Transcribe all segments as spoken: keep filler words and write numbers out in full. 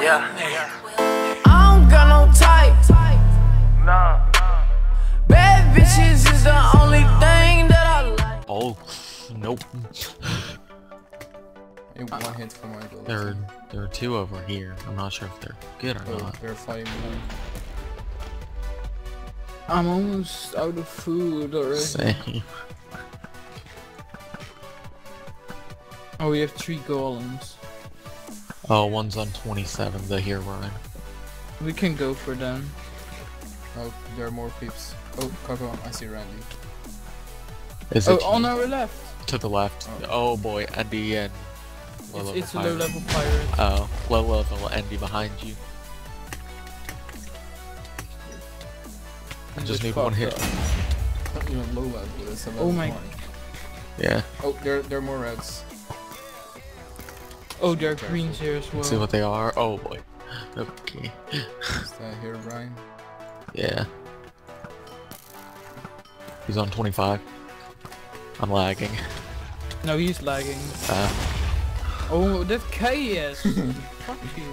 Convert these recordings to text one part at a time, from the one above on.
Yeah. I don't got no type. Nah. Bad bitches is the only thing that I like. Oh, nope. One hit for my ability. There, there are two over here. I'm not sure if they're good or Oh, not. they're fighting me. I'm almost out of food already. Same. Oh, we have three golems. Oh, one's on twenty-seven, the Herobrine. We can go for them. Oh, there are more peeps. Oh, Coco, I see Randy. Is Oh, it on you? our left. To the left. Oh. Oh, boy, Andy and low It's, level it's a pirate. low level pirate. Oh, low level Andy behind you. I just Just need one hit. fucked up. Not even low level, it's a level Oh my- one. Yeah. Oh, there, there are more reds. Oh, there are greens here as well. Let's see what they are. Oh boy. Okay. Is that here, Brian? Yeah. He's on twenty-five. I'm lagging. No, he's lagging. Uh, Oh, that K S! Fuck you.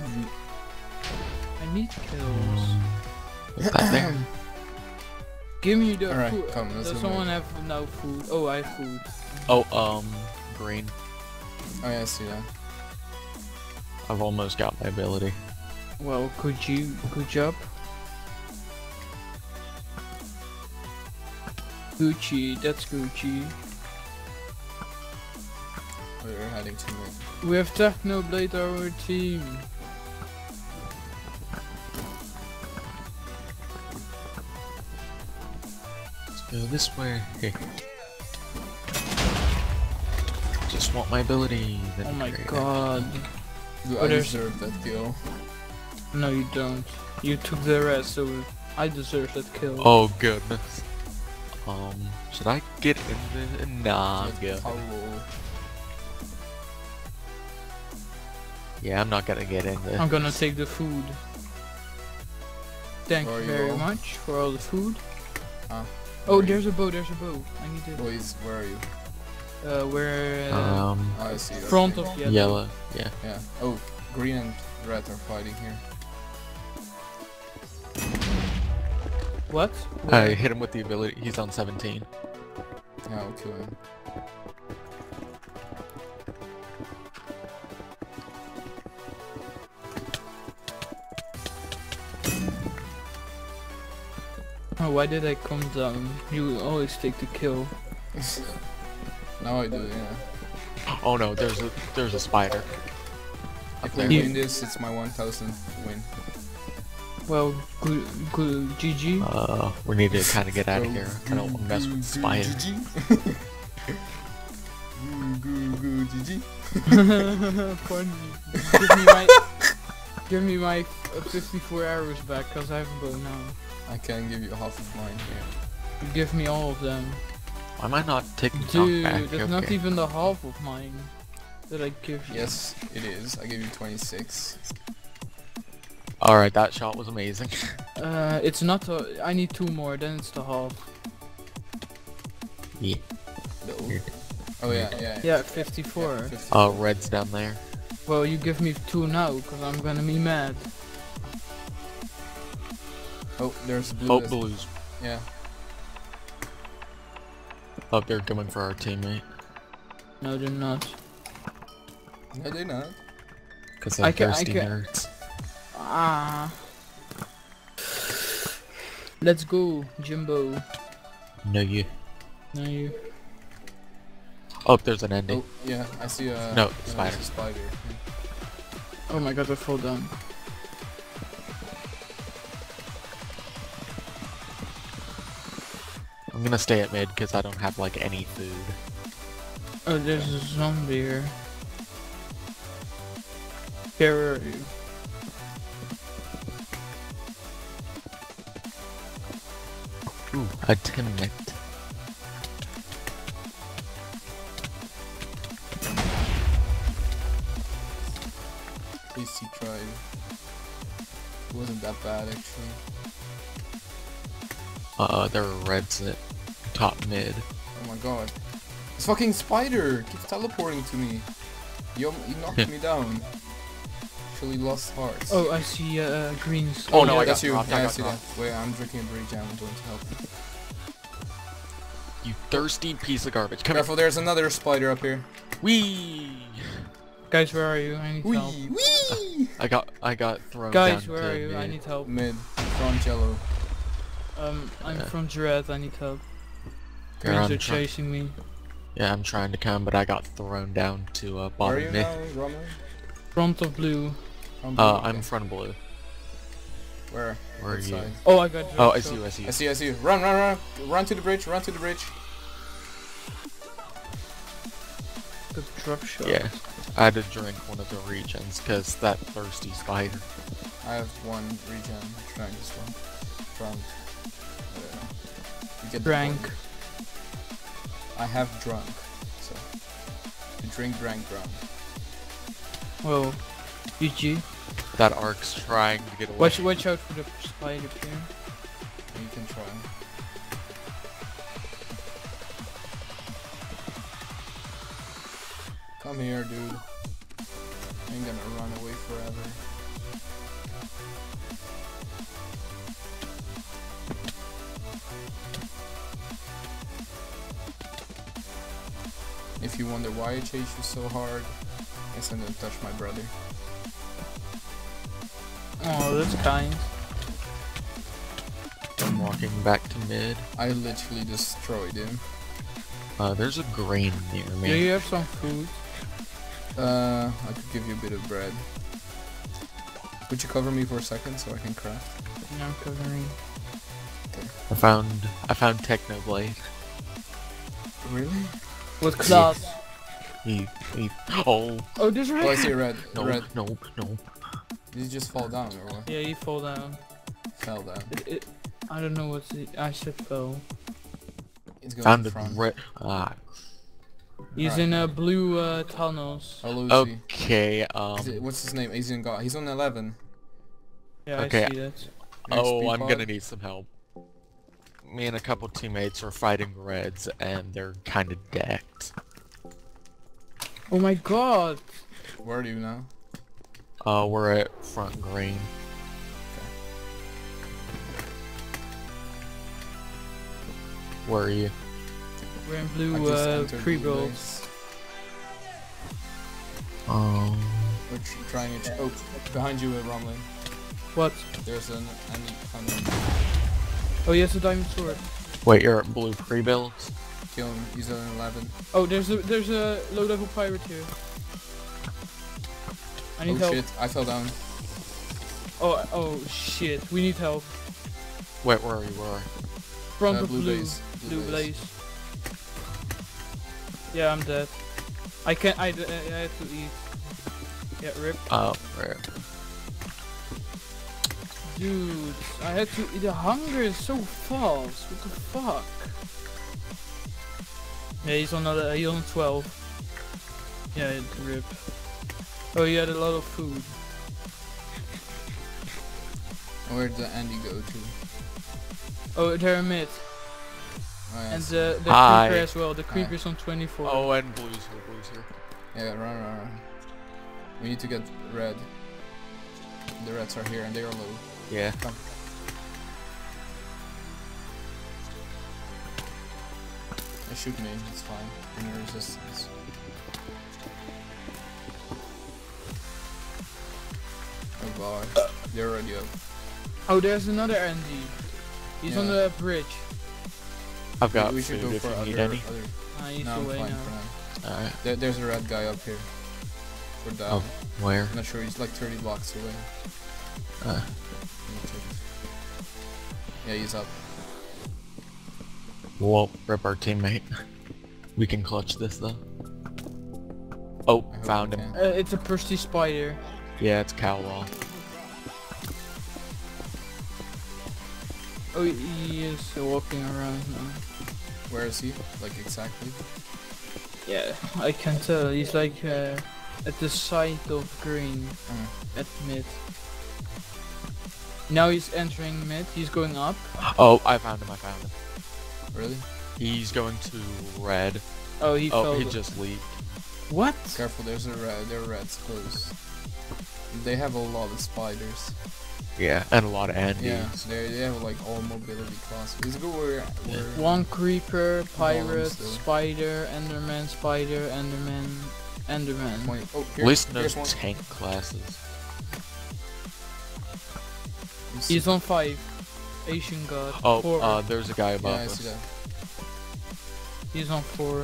I need kills. is that there? Give me the Alright, food. come, let's Does go someone back. have no food? Oh, I have food. Oh, um, green. Oh yeah, I see that. I've almost got my ability. Well, could you? Good job. Gucci, that's Gucci. Oh, they're heading to me. We have Technoblade our team. Let's go this way. Just want my ability. Oh that'd be my great. god. Do Oh, I there's- deserve that kill? No, you don't. You took the rest, so I deserve that kill. Oh goodness. Um, should I get in the? Nah, I'm Let's good. follow. Yeah, I'm not gonna get in the. I'm gonna take the food. Thank Where you are you very all? much for all the food. Ah, Oh, where are there's a bow, there's a bow. I need it. Boys, where are you? Uh, we're uh, Um, Oh, I see. okay. front of yellow. yellow. Yeah. Yeah. Oh, green and red are fighting here. What? I hit him with the ability. He's on seventeen. Yeah, I'll kill him. Oh, why did I come down? You always take the kill. Now I do, yeah. Oh no, there's a there's a spider. If we Yeah. win this, it's my one thousandth win. Well, good, good, G G. Uh, we need to kind of get out of here. I don't want to mess with spider. Goo goo goo G G. Funny. Give me my, give me my uh, fifty-four arrows back, cause I have a bow now. I can give you half of mine here. You give me all of them. Why am I not taking Dude, knockback? that's Okay. not even the half of mine that I give you. Yes, it is. I gave you twenty-six. All right, that shot was amazing. Uh, it's not a, I need two more, then it's the half. Yeah. No. Oh yeah, yeah. Yeah, fifty-four. Yeah, fifty. Uh, red's down there. Well, you give me two now, cause I'm gonna be mad. Oh, there's blue. Oh, that's- blues. Yeah. Oh, they're coming for our teammate. No, they're not. No, they're not. Cause I they're ca- I thirsty ca- nerds. Ah. Let's go, Jimbo. No, you. No, you. Oh, there's an ending. Oh, yeah. I see a. No, yeah, spider. there's a spider. Oh my god, I fall down. I'm gonna stay at mid because I don't have like any food. Oh, there's a zombie here. Where are you? Ooh, a teammate. A C tried. It wasn't that bad actually. Uh, there are reds at top mid. Oh my god. This fucking spider keeps teleporting to me. He, al- he knocked me down. actually lost hearts. Oh, I see uh, green. Oh, no, yeah, I got that's you. dropped, Yeah, I I got see dropped. that. Wait, I'm drinking a breach. I'm going to help. You thirsty piece of garbage. Come Careful, there's another spider up here. here. Wee! Guys, where are you? I need help. Wee! Wee! I got I got thrown Guys, down where to are you? I mid. need help. Mid. Front yellow. Um, I'm Yeah. from Dread. I need help. Here, Greens I'm are try- chasing me. Yeah, I'm trying to come, but I got thrown down to uh, Where are you bottom mid. now, Roman? Front of blue. Front Uh, blue? I'm front of blue. Where? Where are What you? side? Oh, I got. Oh, Dread I shot. see you, I see you. I see, I see you. Run, run, run! Run to the bridge, run to the bridge. Good drop shot. Yeah, I had to drink one of the regens because that thirsty spider. I have one regen. Drank this one. Drunk. I don't know. You get the Drank. point. I have drunk. So. To drink, drank, drunk. Whoa. G G. That arc's trying to get away. Watch, watch out for the spider here. You can try. Come here, dude. I ain't gonna run away forever. If you wonder why I chase you so hard, guess I'm gonna touch my brother. Oh, that's kind. I'm walking back to mid. I literally destroyed him. Uh, there's a grain near Do me. you have some food? Uh, I could give you a bit of bread. Would you cover me for a second so I can craft? No, I'm covering. I found I found Technoblade. Really? What class? He he. Oh Oh, there's red. Oh, I see a red. no Red. no no. Did he just fall down or what? Yeah, he fall down. Fell down. It, it, I don't know what's it. I said fell. It's going Found in a front. red. Ah. He's Alright. in uh, blue uh, tunnels. Oh, Lucy. Okay. Um. Is it- what's his name? Asian God. He's on eleven. Yeah, Okay. I see that. Oh, X P I'm pod. gonna need some help. Me and a couple teammates are fighting reds, and they're kind of decked. Oh my god! Where are you now? Uh, we're at front green. Where are you? We're in I blue just uh, entered the pre-build. base. Um. We're tr trying to. Ch oh, behind you, uh, Romlin. What? There's an enemy coming. Oh, he has a diamond sword. Wait, you're at blue pre-builds? Kill him. He's on eleven. Oh, there's a there's a low-level pirate here. I need Oh help. shit! I fell down. Oh, oh shit! We need help. Wait, where are you? Where are you? Front Uh, of blue blue, base. Blue blue base. blaze. Yeah, I'm dead. I can't. I, d- I had to eat. Yeah, rip. Oh, where? Dude, I had to. The hunger is so fast. What the fuck? Yeah, he's on a, he's on twelve. Yeah, rip. Oh, he had a lot of food. Where'd the Andy go to? Oh, they're mid. Oh, yeah, And it's- the, the Hi. creeper as well. The creeper's on twenty-four. Oh, and blue's here. Blue's here. yeah, run, run, run. We need to get red. The reds are here and they are low. Yeah. Come. They shoot me, it's fine. Give me resistance. Oh god. They're already up. Oh, there's another Andy. He's on Yeah. the bridge. I've got we, we should food go if for you other, need any. other. Ah, he's No, I'm away fine now. for now. Alright. There, there's a red guy up here. We're down. Oh, where? I'm not sure, he's like thirty blocks away. Uh, Let me check it. Yeah, he's up. we'll rip our teammate. We can clutch this though. Oh, I hope found we him. can. Uh, it's a thirsty spider. Yeah, it's Cowwall. Oh, he- he is uh, walking around now. Where is he? Like exactly? Yeah, I can tell. He's like uh, at the side of green Mm. at mid. Now he's entering mid. He's going up. Oh, I found him. I found him. Really? He's going to red. Oh, he Oh, fell. he just leaked. What? Careful, there's a red. There are reds close. They have a lot of spiders. Yeah, and a lot of Andes. Yeah, they they have like all mobility classes. It's good where where One creeper, pirate, still. spider, enderman, spider, enderman, enderman. point. Oh, At here, least no here's one. tank classes. You see- He's on five. Asian god. Oh, Four. uh, there's a guy above yeah, I us. see that. He's on four.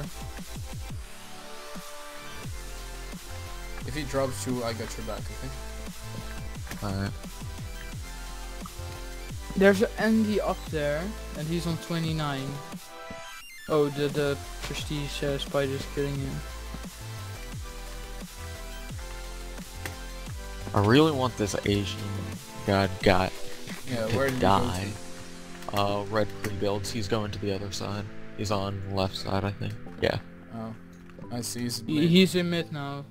If he drops you, I got your back. Okay. Alright. There's an Andy up there, and he's on twenty-nine. Oh, the the prestige uh, spider's killing him. I really want this Asian god guy Yeah, to where did you die. Uh, red pre-builds. He's going to the other side. He's on the left side, I think. Yeah. go to? Oh, I see. He's He, mid. he's in mid now.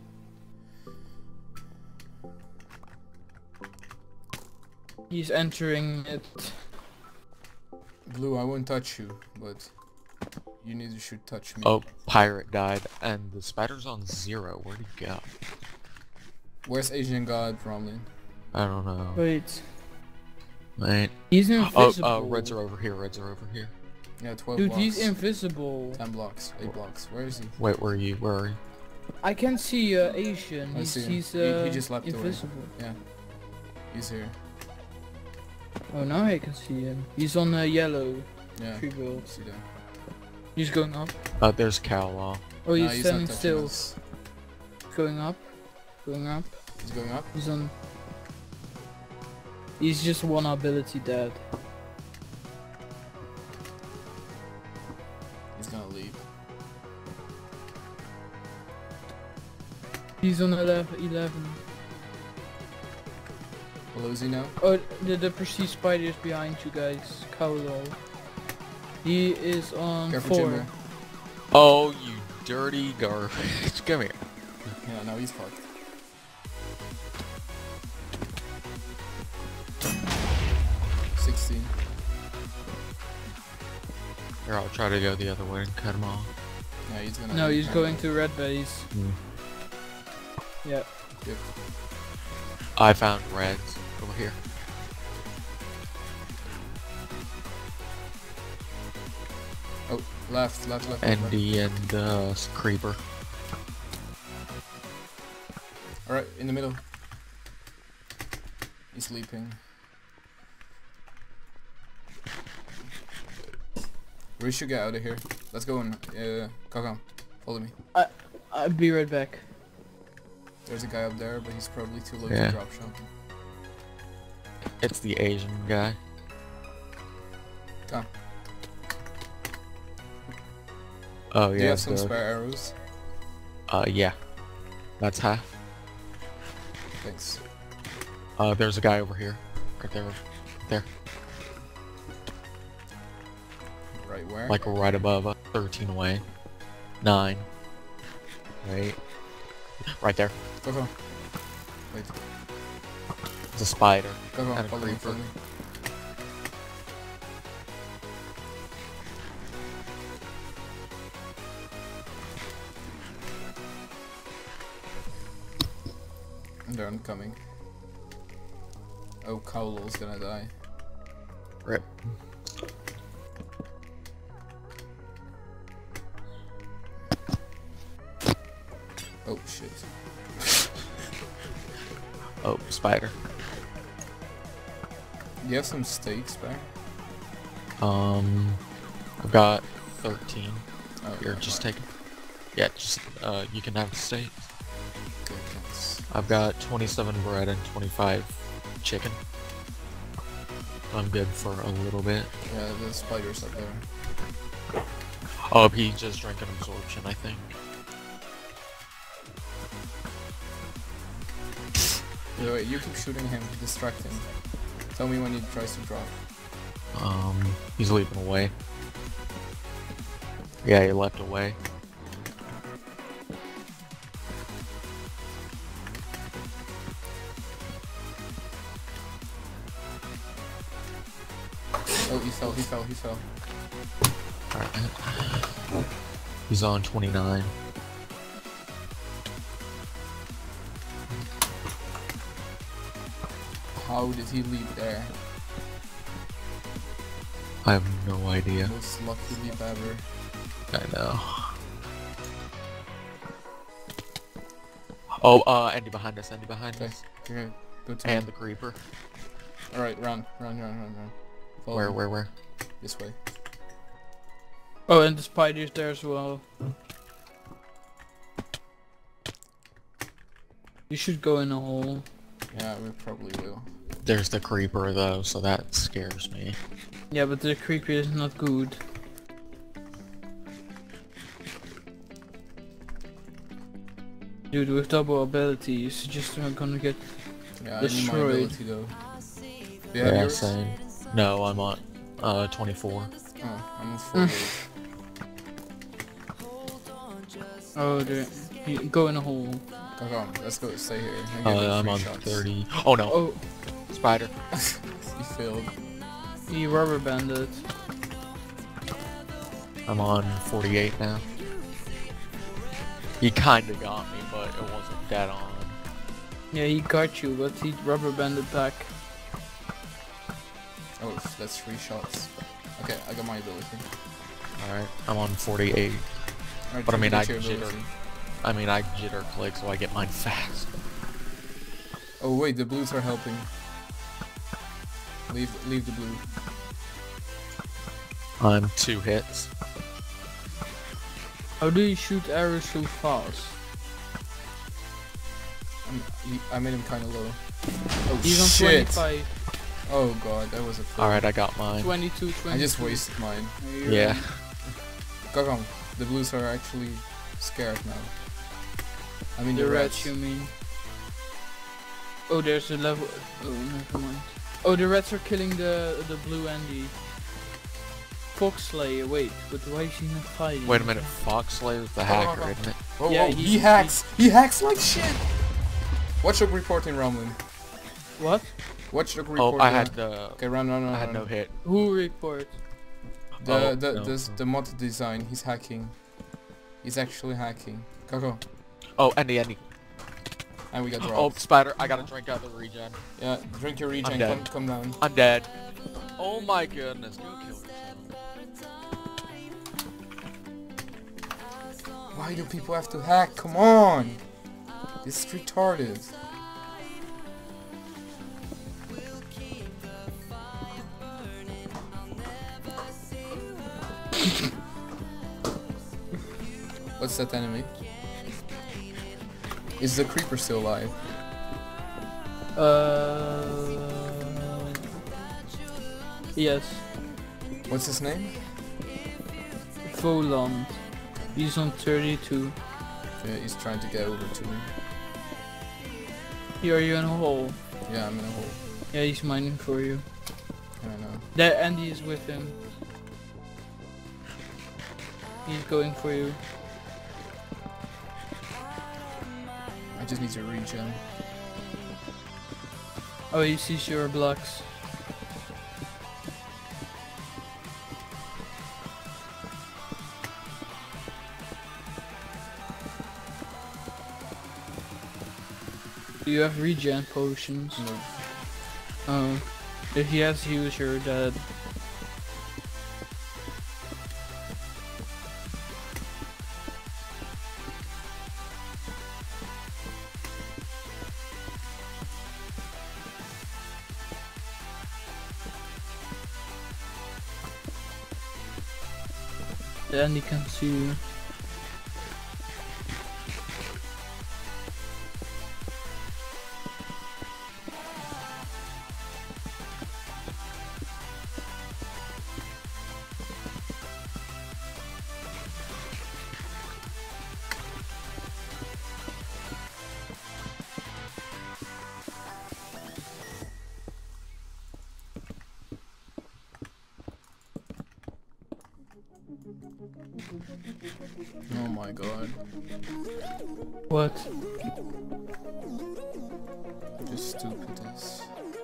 He's entering it. Blue. I won't touch you, but you need to should touch me. Oh, pirate died, and the spider's on zero. Where'd he go? Where's Asian God, Romlin? I don't know. Wait. Right. He's Oh, invisible. uh, reds are over here. Reds are over here. Yeah, twelve Dude, blocks. he's invisible. ten blocks. eight blocks. Where is he? Wait, where are you? Where are you? I can see uh, Asian. I He's, see him. he's He- he uh, just leapt away. invisible. He's here. Oh, now I can see him. He's on uh, yellow. Yeah. Tree build. See that. He's going up. Uh, there's Cowlaw. Oh, he's Nah, standing not touching still. us. Going up. Going up. He's going up. He's on. He's just one ability dead. He's gonna leave. He's on eleven. eleven. Below is he now? Oh, the, the prestige spider is behind you guys. Kaolo. He is on Careful, four. Jimbo. Oh, you dirty garbage. Come here. Yeah, now he's fucked. sixteen. Here, I'll try to go the other way and cut him off. Yeah, he's gonna. No, he's leave. going to red base. Hmm. Yeah. Yep. I found reds over here. Oh, left, left, left. left, left. Andy and uh, s- Creeper. Alright, in the middle. He's sleeping. We should get out of here. Let's go and uh, Kakam, follow me. I'll be right back. There's a guy up there, but he's probably too low Yeah. to drop something. It's the Asian guy. Come. Oh Do you yeah, have some the- spare arrows? uh yeah. That's half. Thanks. Uh, there's a guy over here. Right there. There. Right where? Like right above us. thirteen away. nine. Right. Right there. Go, go. Wait. It's a spider. Go, go. And a Follow me, creeper. follow me. They're incoming. Oh, Kaolo's gonna die. Rip. Oh shit. Oh, spider. Do you have some steaks back? Um, I've got thirteen. Oh, Here, never just mind. take it. Yeah, just, uh, you can have the steak. Okay, thanks. I've got twenty-seven bread and twenty-five chicken. I'm good for a little bit. Yeah, the spider's up there. Oh, he just drank an absorption, I think. Yeah, wait, you keep shooting him, distract him. Tell me when he tries to drop. Um, he's leaping away. Yeah, he left away. Oh, he fell, he fell, he fell. Alright. He's on twenty-nine. How did he leap there? I have no idea. Most lucky leap ever. I know. Oh, uh, Andy behind us, Andy behind Okay, us. okay, go to And me. the creeper. Alright, run, run, run, run, run. Follow Where, me. where, where? This way. Oh, and the spider's there as well. You should go in a hole. Yeah, we probably will. There's the creeper though, so that scares me. Yeah, but the creeper is not good. Dude, with double abilities, you're just not gonna get... Yeah, I need my Destroyed. ability though. Do you have Yeah, yours? same. No, I'm on uh twenty-four. Oh, I'm on forty-eight. Oh, there. You go in a hole. Come on, let's go. Stay here. and Uh, give me I'm three on shots. thirty. Oh no, Oh, spider. You failed. he rubber banded. I'm on forty-eight now. He kinda got me, but it wasn't dead on. Yeah, he got you, but he rubber banded back. Oh, that's three shots. Okay, I got my ability. Alright, I'm on forty-eight. Alright, But I you mean, get I your jitter. ability. I mean, I jitter click so I get mine fast. Oh wait, the blues are helping. Leave, leave the blue. I'm two hits. How do you shoot arrows so fast? I'm, he, I made him kind of low. Oh He's on shit! twenty-five, Oh god, that was a fail. Alright, I got mine. twenty-two, twenty-two. I just wasted mine. Yeah. Gagong, the blues are actually scared now. I mean The the reds, reds. you mean? Oh, there's a level. Oh, never mind. Oh, the reds are killing the the blue Andy. Fox Slayer. Wait, but why is he not fighting? Wait a minute, Fox Slayer's the hacker, isn't it? Oh, Yeah, oh, he- he hacks! He hacks like shit! Watchdog reporting Ramlin. What? Watchdog Oh, reporting. I had the. Okay, run, run, run. I had run. no hit. Who report? The Oh, the no. the, the mod design. He's hacking. He's actually hacking. Go go. Oh, Andy, Andy. And we got dropped. Oh, spider, I gotta drink out the regen. Yeah, drink your regen. dead. Come, come down. I'm dead. Oh my goodness, go kill yourself. Why do people have to hack? Come on! This is retarded. What's that enemy? Is the creeper still alive? Uh. Yes. What's his name? Voland. He's on thirty-two. Yeah, he's trying to get over to me. Here, are you in a hole? Yeah, I'm in a hole. Yeah, he's mining for you. I don't know. There, Andy is with him. He's going for you. I just need to regen. Oh, he sees your blocks. Do you have regen potions? No. Oh. If he has hues, you're dead. Then he can see you. Oh my god. What? Just stupid as.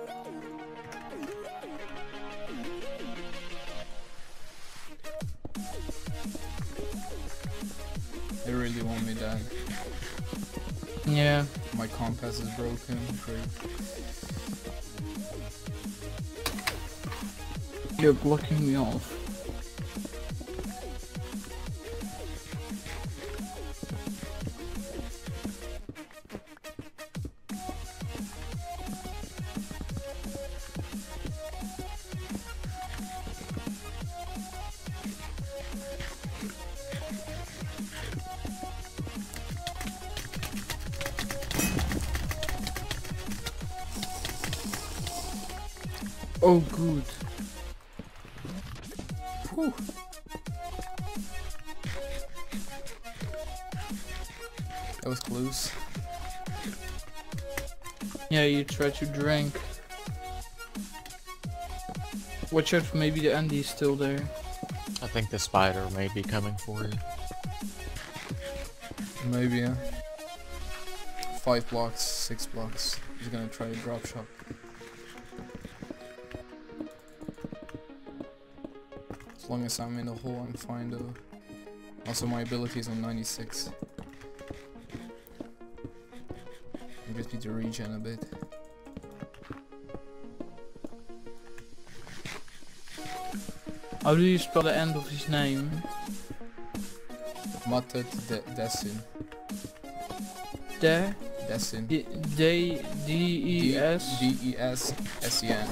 They really want me dead. Yeah. My compass is broken. Great. You're blocking me off. Oh, good. Whew. That was close. Yeah, you try to drink. Watch out, maybe the Andy's still there. I think the spider may be coming for you. Maybe, yeah. Five blocks, six blocks. He's gonna try to drop shot. As long as I'm in the hole, I'm fine though. Also, my ability is on ninety-six. I just need to regen a bit. How do you spell the end of his name? Matet de Desin. De? Desin. D D E S? D E S S E N.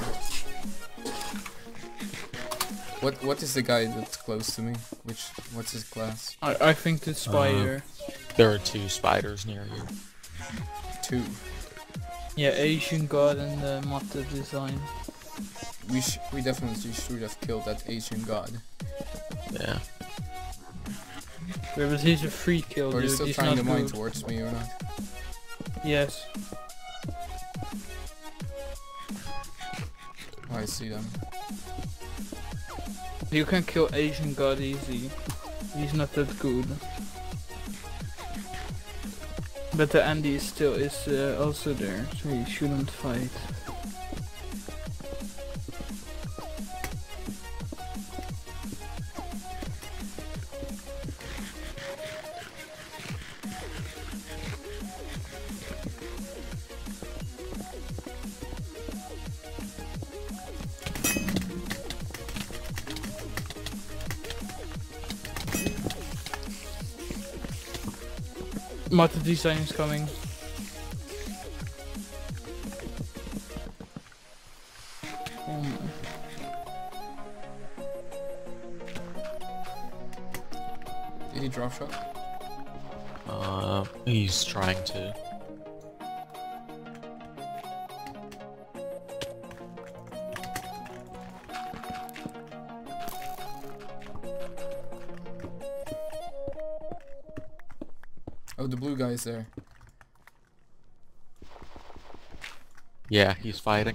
What what is the guy that's close to me? Which what's his class? I I think the spider. Uh, there are two spiders near you. Two. Yeah, Asian God and the Matte design. We sh we definitely should have killed that Asian god. Yeah. Yeah, but he's a free kill, Or dude. he's still He's trying not to mine good. towards me or not? Yes. Oh, I see them. You can kill Asian God easy. He's not that good. But the Andy is still is uh, also there, so he shouldn't fight. Matte design is coming. Oh my. Did he drop shot? Uh, he's trying to. Oh, the blue guy's there. Yeah, he's fighting.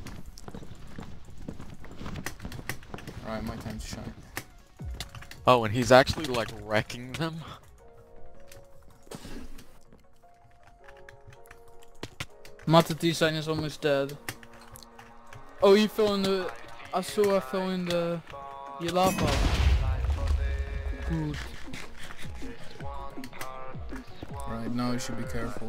Alright, my time to shine. Oh, and he's actually like wrecking them. Matte design is almost dead. Oh, he fell in the. I saw I fell in the. the lava. Good. Right, now you should be careful.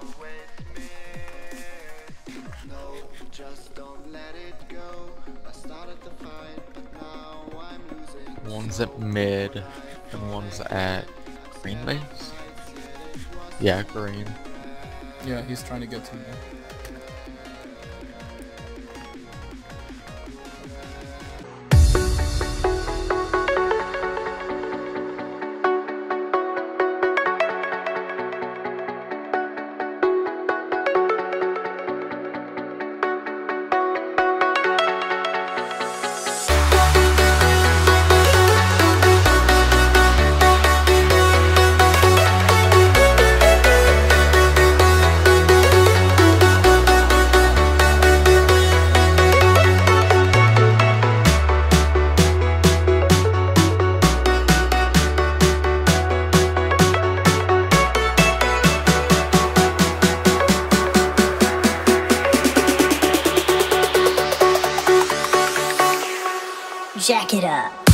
One's at mid, and one's at green base. Yeah, green. Yeah, he's trying to get to me. Jack it up.